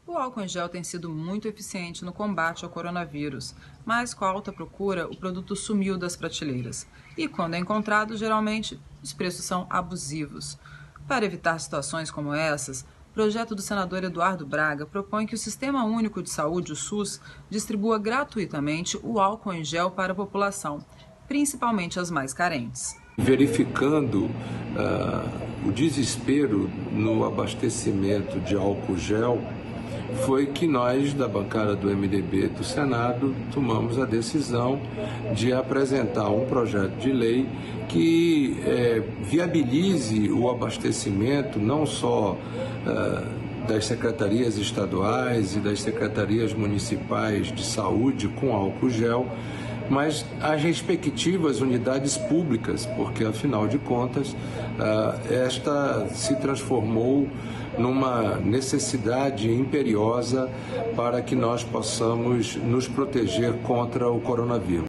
O álcool em gel tem sido muito eficiente no combate ao coronavírus, mas com a alta procura, o produto sumiu das prateleiras. E quando é encontrado, geralmente, os preços são abusivos. Para evitar situações como essas, o projeto do senador Eduardo Braga propõe que o Sistema Único de Saúde, o SUS, distribua gratuitamente o álcool em gel para a população, principalmente as mais carentes. Verificando o desespero no abastecimento de álcool gel, foi que nós, da bancada do MDB do Senado, tomamos a decisão de apresentar um projeto de lei que viabilize o abastecimento não só das secretarias estaduais e das secretarias municipais de saúde com álcool gel, mas as respectivas unidades públicas, porque, afinal de contas, esta se transformou numa necessidade imperiosa para que nós possamos nos proteger contra o coronavírus.